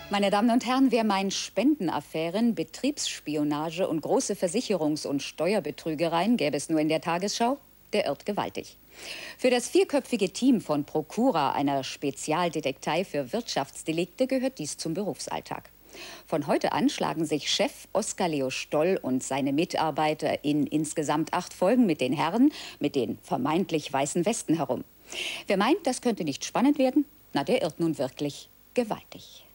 Meine Damen und Herren, wer meint, Spendenaffären, Betriebsspionage und große Versicherungs- und Steuerbetrügereien gäbe es nur in der Tagesschau, der irrt gewaltig. Für das vierköpfige Team von Procura, einer Spezialdetektei für Wirtschaftsdelikte, gehört dies zum Berufsalltag. Von heute an schlagen sich Chef Oskar Leo Stoll und seine Mitarbeiter in insgesamt 8 Folgen mit den Herren mit den vermeintlich weißen Westen herum. Wer meint, das könnte nicht spannend werden, na, der irrt nun wirklich gewaltig.